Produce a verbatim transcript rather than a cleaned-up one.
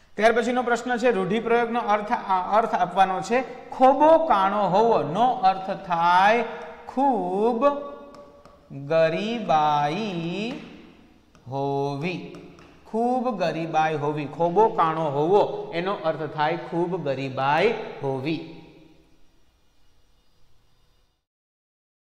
ત્યાર પછીનો પ્રશ્ન છે રૂઢિપ્રયોગનો અર્થ અર્થ આપવાનો છે ખોબો કાણો હોવો નો અર્થ થાય ખૂબ ગરીબાઈ હોવી। खूब गरीबाई होवी, खोबो काणो होवो एनो अर्थ थाय खूब गरीबाई होवी।